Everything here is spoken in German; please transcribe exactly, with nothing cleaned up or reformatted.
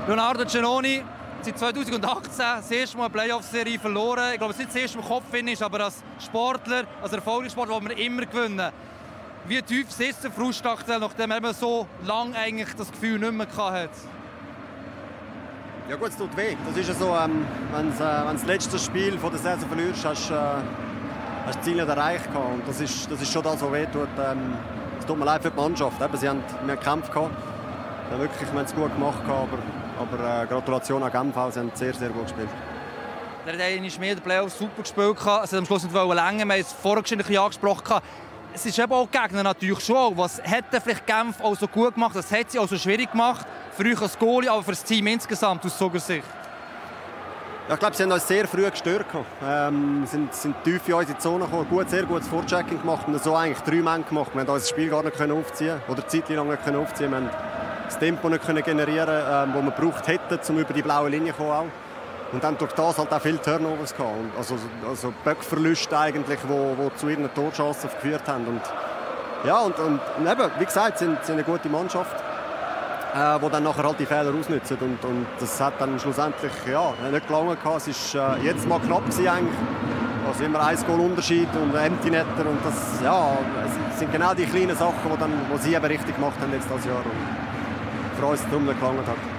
Leonardo Giannoni, seit zweitausendachtzehn das erste Mal eine Playoff-Serie verloren. Ich glaube, es ist nicht das erste Mal im Kopf ist, aber als Sportler, als Erfolgssportler, wo wir immer gewinnen. Wie tief sitzt der Frust aktuell, nachdem man so lange eigentlich das Gefühl nicht mehr hatte? Ja gut, es tut weh. Das ist ja so, ähm, wenn du äh, das letzte Spiel von der Saison verlierst, hast du äh, das Ziel nicht erreicht. Und das ist, das ist schon das, was weh tut. Ähm, es tut mir leid für die Mannschaft. Eben, sie haben mehr Kämpfe gehabt. Ja, wirklich, wir haben es gut gemacht, aber, aber äh, Gratulation an Genf, sie haben sehr, sehr gut gespielt. Der hat eigentlich mehr in den Playoffs super gespielt. Es hat am Schluss nicht länger. Wir haben es vorher schon ein bisschen angesprochen. Es ist eben auch Gegner natürlich schon. Was hat denn vielleicht Genf auch so gut gemacht? Das hat sie auch so schwierig gemacht. Für euch als Goalie, aber für das Team insgesamt aus Soger Sicht. Ja, ich glaube, sie haben uns sehr früh gestört. Ähm, sind, sind tief in unsere Zone gekommen, gut, sehr gutes Vorchecking gemacht und so eigentlich drei Männer gemacht. Wir haben unser Spiel gar nicht aufziehen oder die Zeit lang nicht aufziehen. Wir haben das Tempo nicht generieren, ähm, das wir gebraucht hätten, um über die blaue Linie zu kommen. Und dann durch das halt auch viele Turnovers gehabt. Also, also Böckverluste eigentlich, wo, wo zu ihren Torchancen geführt haben. Und, ja, und, und eben, wie gesagt, sind, sind eine gute Mannschaft, äh, die dann nachher halt die Fehler ausnützen. Und, und das hat dann schlussendlich ja, nicht gelangen gehabt. Es war äh, jetzt mal knapp gewesen, eigentlich. Also immer ein Goal Unterschied und Empty Netter. Und das, ja, es sind genau die kleinen Sachen, die, dann, die sie eben richtig gemacht haben jetzt dieses Jahr. Und für uns darum nicht gelangen hat.